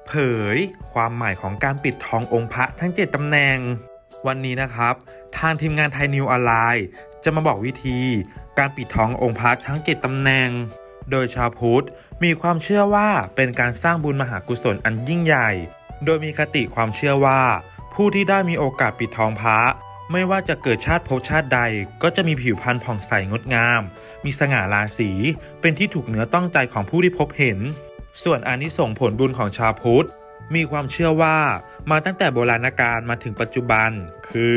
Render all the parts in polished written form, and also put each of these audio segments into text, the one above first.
เผยความหมายของการปิดทององค์พระทั้ง7ตำแหน่งวันนี้นะครับทางทีมงานไทยนิวออนไลน์จะมาบอกวิธีการปิดทององค์พระทั้ง7ตำแหน่งโดยชาวพุทธมีความเชื่อว่าเป็นการสร้างบุญมหากุศลอันยิ่งใหญ่โดยมีคติความเชื่อว่าผู้ที่ได้มีโอกาสปิดทองพระไม่ว่าจะเกิดชาติภพชาติใดก็จะมีผิวพรรณผ่องใสงดงามมีสง่าราศีเป็นที่ถูกเนื้อต้องใจของผู้ที่พบเห็นส่วนอานิสงส์ผลบุญของชาวพุทธมีความเชื่อว่ามาตั้งแต่โบราณกาลมาถึงปัจจุบันคือ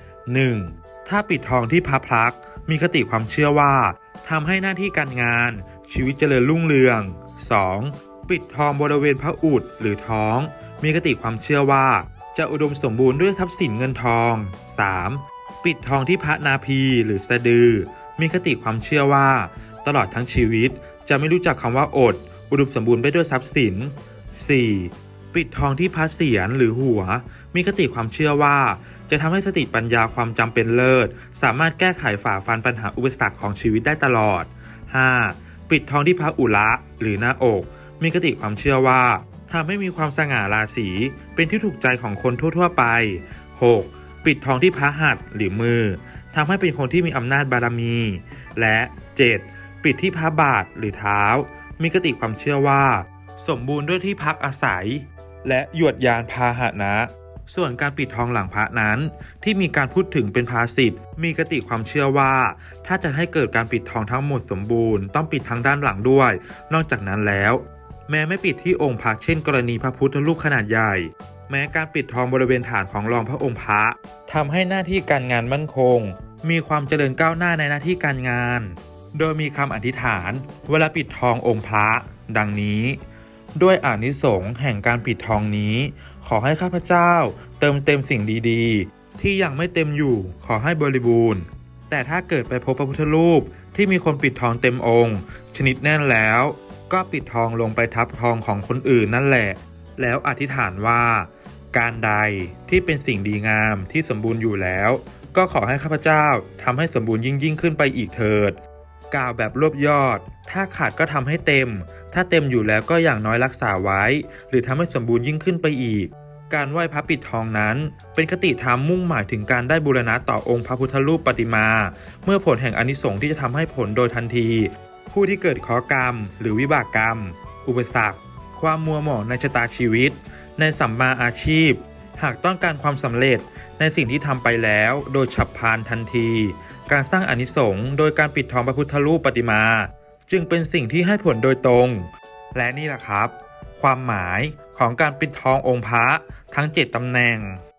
1. ถ้าปิดทองที่พระพลักษ์มีคติความเชื่อว่าทำให้หน้าที่การงานชีวิตเจริญรุ่งเรือง 2. ปิดทองบริเวณพระอุดหรือท้องมีคติความเชื่อว่าจะอุดมสมบูรณ์ด้วยทรัพย์สินเงินทอง 3. ปิดทองที่พระนาภีหรือสะดือมีคติความเชื่อว่าตลอดทั้งชีวิตจะไม่รู้จักคำว่าอดอุดมสมบูรณ์ไปด้วยทรัพย์สิน 4. ปิดทองที่พระเศียรหรือหัวมีคติความเชื่อว่าจะทำให้สติปัญญาความจำเป็นเลิศสามารถแก้ไขฝ่าฟันปัญหาอุปสรรคของชีวิตได้ตลอด 5. ปิดทองที่พระอุระหรือหน้าอกมีคติความเชื่อว่าทำให้มีความสง่าราศีเป็นที่ถูกใจของคนทั่วๆไป 6. ปิดทองที่พระหัตถ์หรือมือทำให้เป็นคนที่มีอำนาจบารมี และ 7. ปิดที่พระบาทหรือเท้ามีคติความเชื่อว่าสมบูรณ์ด้วยที่พักอาศัยและยวดยานพาหนะส่วนการปิดทองหลังพระนั้นที่มีการพูดถึงเป็นภาษิตมีคติความเชื่อว่าถ้าจะให้เกิดการปิดทองทั้งหมดสมบูรณ์ต้องปิดทางด้านหลังด้วยนอกจากนั้นแล้วแม้ไม่ปิดที่องค์พระเช่นกรณีพระพุทธรูปขนาดใหญ่แม้การปิดทองบริเวณฐานของรองพระองค์พระทำให้หน้าที่การงานมั่นคงมีความเจริญก้าวหน้าในหน้าที่การงานโดยมีคำอธิษฐานเวลาปิดทององค์พระดังนี้ด้วยอานิสงส์แห่งการปิดทองนี้ขอให้ข้าพเจ้าเติมเต็มสิ่งดีๆที่ยังไม่เต็มอยู่ขอให้บริบูรณ์แต่ถ้าเกิดไปพบพระพุทธรูปที่มีคนปิดทองเต็มองค์ชนิดแน่นแล้วก็ปิดทองลงไปทับทองของคนอื่นนั่นแหละแล้วอธิษฐานว่าการใดที่เป็นสิ่งดีงามที่สมบูรณ์อยู่แล้วก็ขอให้ข้าพเจ้าทำให้สมบูรณ์ยิ่งขึ้นไปอีกเถิดกล่าวแบบรวบยอดถ้าขาดก็ทำให้เต็มถ้าเต็มอยู่แล้วก็อย่างน้อยรักษาไว้หรือทำให้สมบูรณ์ยิ่งขึ้นไปอีกการไหว้พระปิดทองนั้นเป็นคติธรรมมุ่งหมายถึงการได้บูรณะต่อองค์พระพุทธรูปปฏิมาเมื่อผลแห่งอานิสงส์ที่จะทำให้ผลโดยทันทีผู้ที่เกิดเคราะห์กรรมหรือวิบากกรรมอุปสรรคความมัวหมองในชะตาชีวิตในสัมมาอาชีพหากต้องการความสำเร็จในสิ่งที่ทำไปแล้วโดยฉับพลันทันทีการสร้างอานิสงส์โดยการปิดทองพระพุทธรูปปฏิมาจึงเป็นสิ่งที่ให้ผลโดยตรงและนี่แหละครับความหมายของการปิดทององค์พระทั้ง7ตำแหน่ง